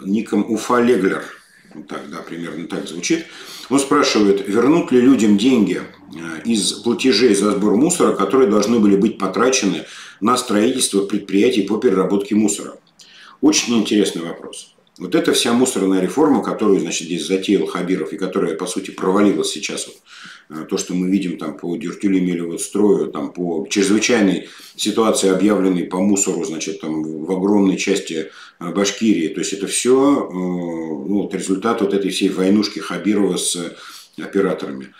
ником Уфа Леглер. Вот так, да, примерно так звучит. Он спрашивает, вернут ли людям деньги из платежей за сбор мусора, которые должны были быть потрачены на строительство предприятий по переработке мусора. Очень интересный вопрос. Вот эта вся мусорная реформа, которую, значит, здесь затеял Хабиров и которая, по сути, провалилась сейчас. Вот, то, что мы видим там по Дюртюли-Мелеводстрою, там по чрезвычайной ситуации, объявленной по мусору, значит, там в огромной части Башкирии. То есть это все ну, результат вот этой всей войнушки Хабирова с операторами.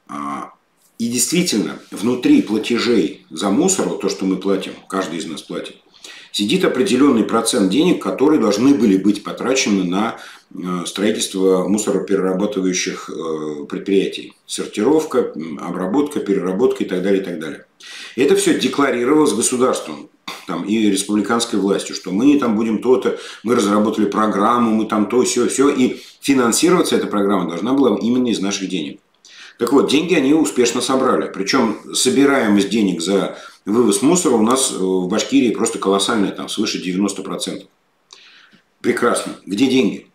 И действительно, внутри платежей за мусор, вот то, что мы платим, каждый из нас платит, сидит определенный процент денег, которые должны были быть потрачены на строительство мусороперерабатывающих предприятий. Сортировка, обработка, переработка и так далее, и так далее. И это все декларировалось государством там, и республиканской властью, что мы там будем то-то, мы разработали программу, мы там то, все. И финансироваться эта программа должна была именно из наших денег. Так вот, деньги они успешно собрали. Причем собираемость денег за вывоз мусора у нас в Башкирии просто колоссальная, там свыше 90%. Прекрасно. Где деньги?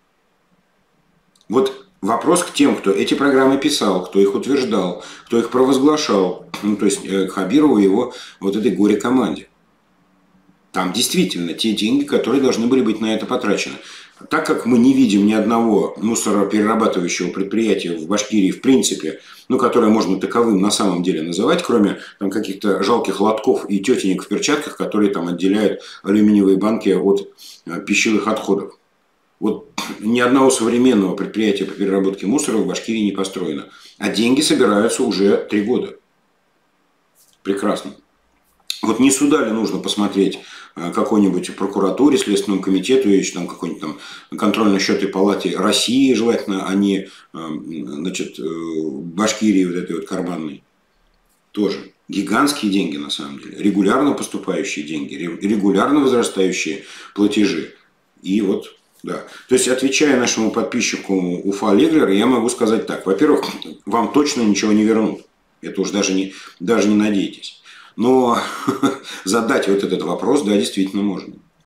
Вот вопрос к тем, кто эти программы писал, кто их утверждал, кто их провозглашал, ну, то есть Хабирову и его вот этой горе-команде. Там действительно те деньги, которые должны были быть на это потрачены. Так как мы не видим ни одного мусороперерабатывающего предприятия в Башкирии, в принципе, ну, которое можно таковым на самом деле называть, кроме там, каких-то жалких лотков и тетенек в перчатках, которые там отделяют алюминиевые банки от пищевых отходов. Вот ни одного современного предприятия по переработке мусора в Башкирии не построено. А деньги собираются уже 3 года. Прекрасно. Вот не сюда ли нужно посмотреть какой-нибудь прокуратуре, Следственному комитету, или там какой-нибудь там контрольно-счетной палате России, желательно, а не значит, Башкирии вот этой вот карманной. Тоже гигантские деньги на самом деле, регулярно поступающие деньги, регулярно возрастающие платежи. И вот, да. То есть, отвечая нашему подписчику Уфа Леглер, я могу сказать так. Во-первых, вам точно ничего не вернут. Это уж даже не надейтесь. Но задать вот этот вопрос, да, действительно можно.